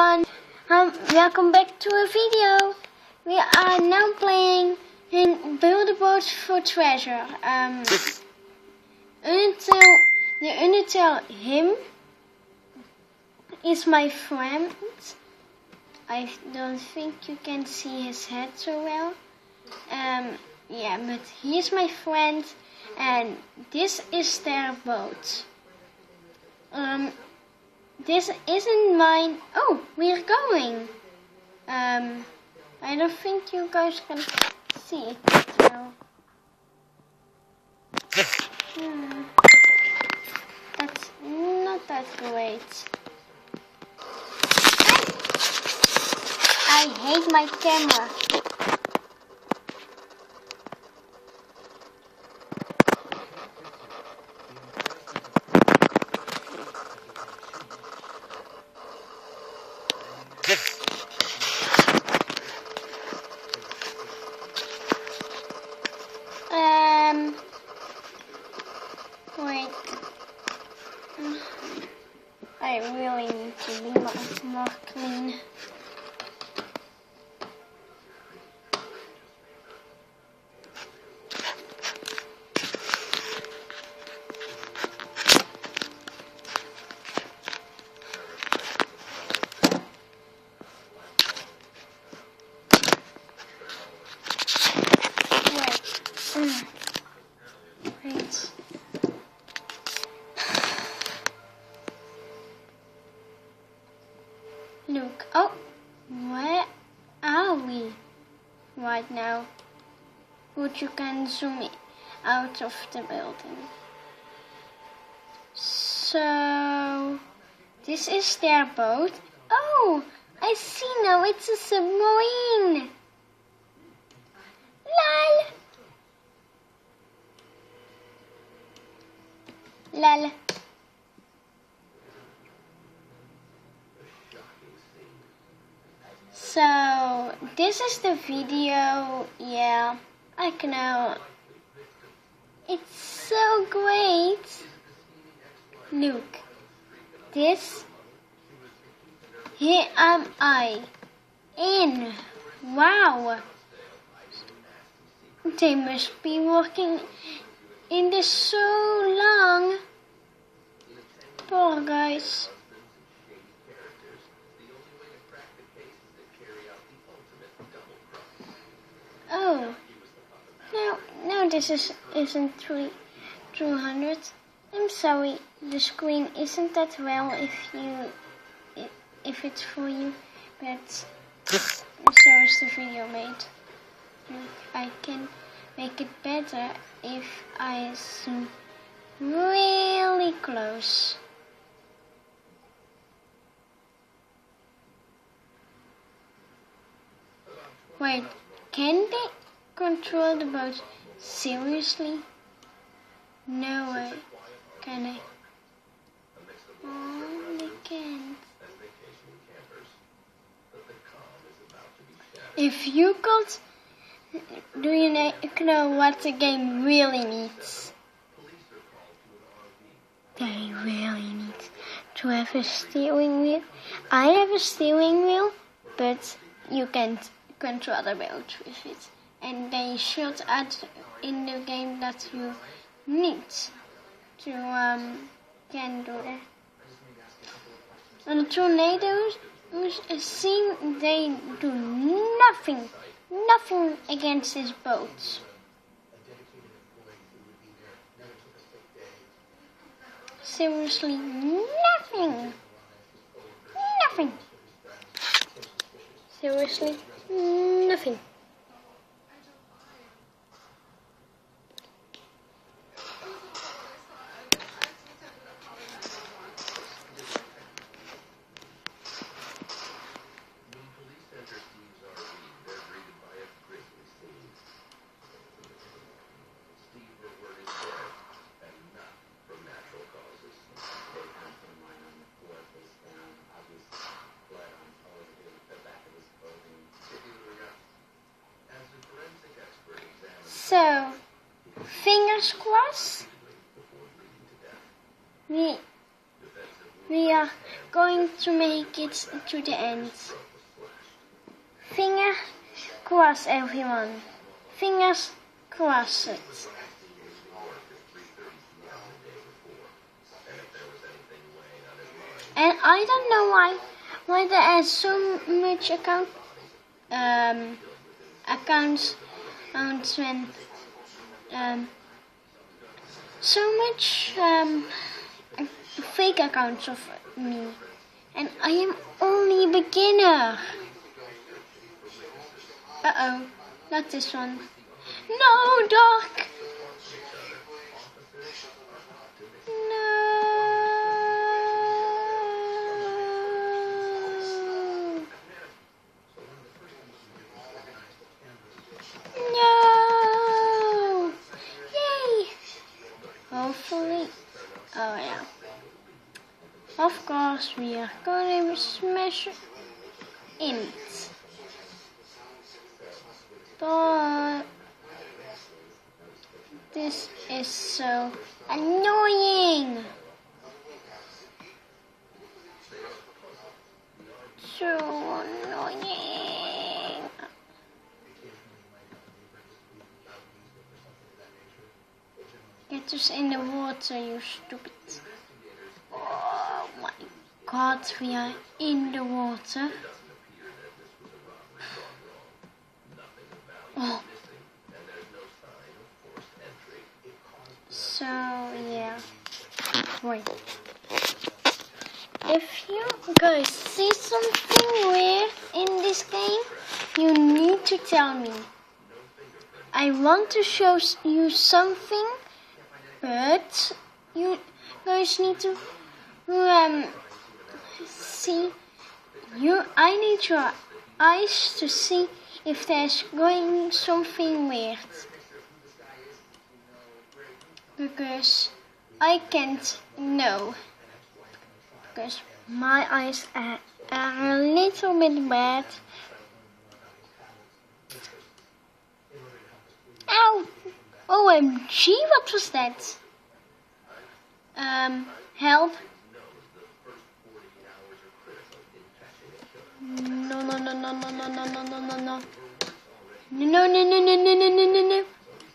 Welcome back to a video. We are now playing in Build a Boat for Treasure. Until him is my friend. I don't think you can see his head so well. Yeah, but he is my friend, and this is their boat. This isn't mine. Oh, we're going. I don't think you guys can see it well. That's not that great. I hate my camera. Wait. I really need to be more clean. Wait. Look, oh, where are we right now? Good, you can zoom out of the building. So, this is their boat. Oh, I see now, it's a submarine. Lol. So, this is the video. Yeah, I know. It's so great. Look, this. Here am I. In. Wow. They must be working in this so long. Poor guys. Oh, no, this isn't 200. I'm sorry, the screen isn't that well if it's for you, but so is the video made. I can make it better if I zoom really close. Wait, can they control the boat? Seriously? No way. Can they? Oh, they can't. If you could, do you know what the game really needs? They really need to have a steering wheel. I have a steering wheel, but you can't control the boat with it. And they should add in the game that you need to can do that. And the tornadoes, they do nothing against this boat. Seriously, nothing. Seriously, nothing. So, fingers crossed. We are going to make it to the end. Fingers crossed, everyone. Fingers crossed. And I don't know why there are so much accounts when so much fake accounts of me, and I am only a beginner. Uh-oh, not this one. No, Doc! No! No! Yay! Hopefully. Oh, yeah. Of course, we are gonna smash it. But this is so annoying. So annoying. Get us in the water, you stupid. Oh my God, we are in the water. Oh. So yeah. Wait. If you guys see something weird in this game, you need to tell me. I want to show you something, but you guys need to see. I need your eyes to see if there's going something weird. Because I can't know. Because my eyes are a little bit bad. Ow! OMG, what was that? Help. No. No.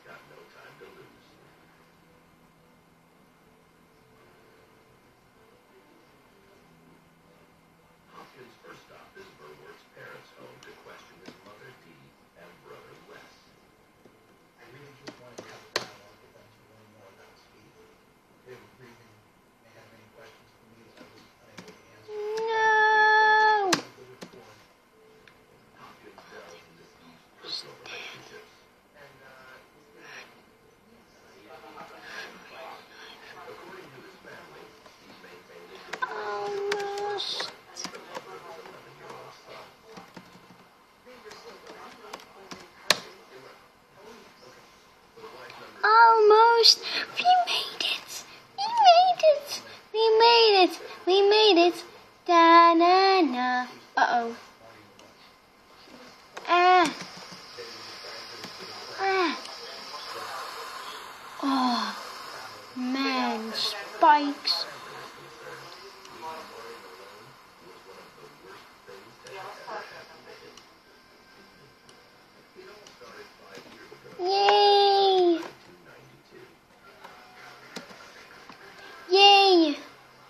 Almost. We made it. Da-na-na. Uh-oh. Oh, man, spikes. Yay! Yay!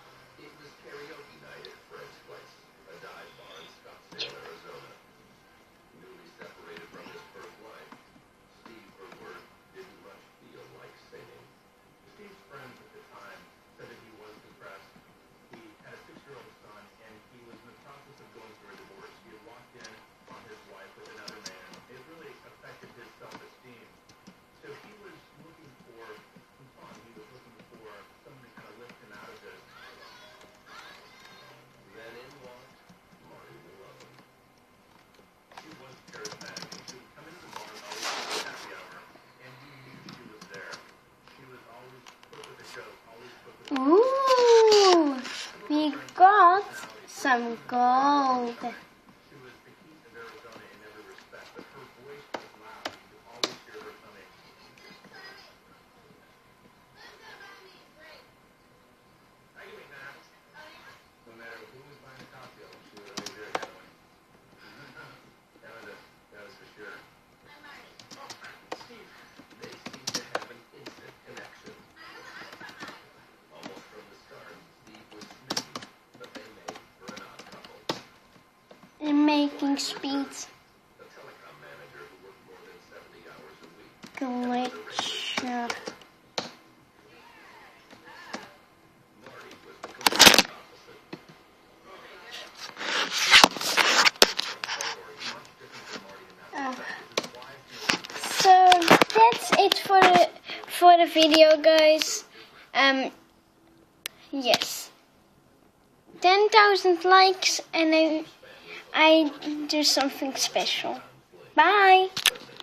Ooh, we got some gold. making speed. Glitcher. So that's it for the video, guys. Yes, 10,000 likes and I do something special. Bye.